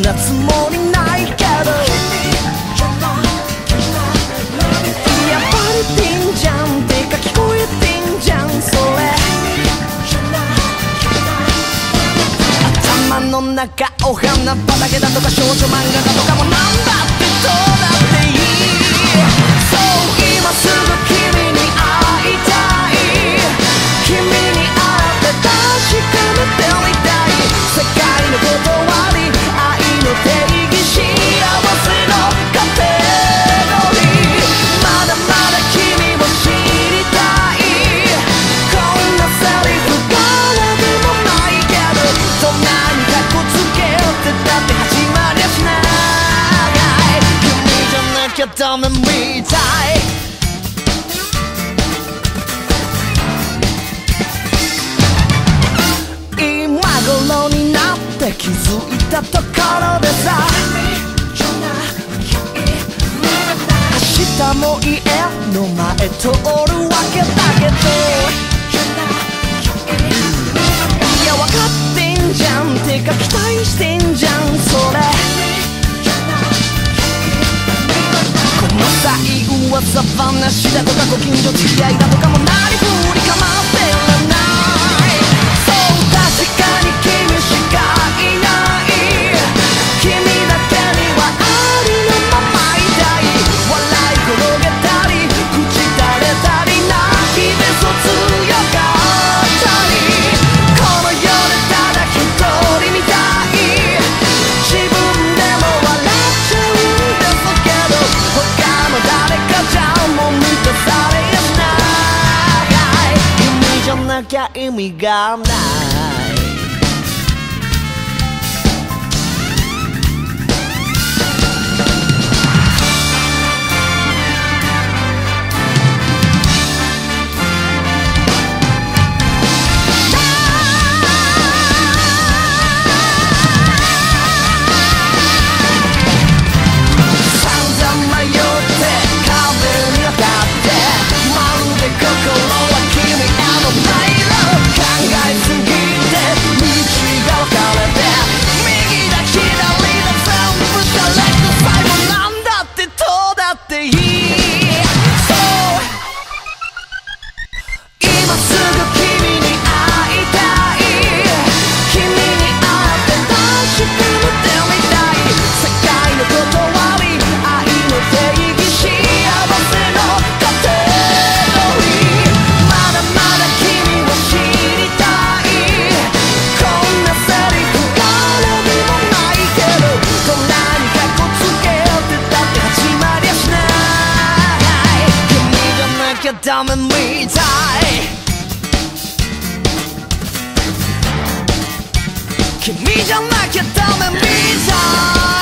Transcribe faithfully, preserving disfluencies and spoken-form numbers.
たつもりないけど、やっぱりてんじゃんってか聞こえてんじゃんそれ。頭の中お花畑だとか少女漫画だとかもなんだってどうだっていい。そう今すぐ君に会いたい、君に会って確かめてみたい。世界の断り愛の定義幸せのカテゴリー、まだまだ君を知りたい。こんなセリフからでもないけど、どんなにカッコつけてだって始まりゃしない。君じゃなきゃダメみたい。今頃になって気づいたところでさ、明日も家の前通るわけだけど、いや分かってんじゃんてか期待してんじゃんそれ。この際噂話だとかご近所付き合いだとかもなりふり構ってらない。そう確かに君しかいない、君だけにはありのままいたい。笑い転げたり口垂れたり泣きべそ強かったり、この世でただ一人みたい。自分でも笑っちゃうんですけど、他の誰かじゃもう満たされやしない。君じゃなきゃ意味がない。ダメみたい、君じゃなきゃダメみたい。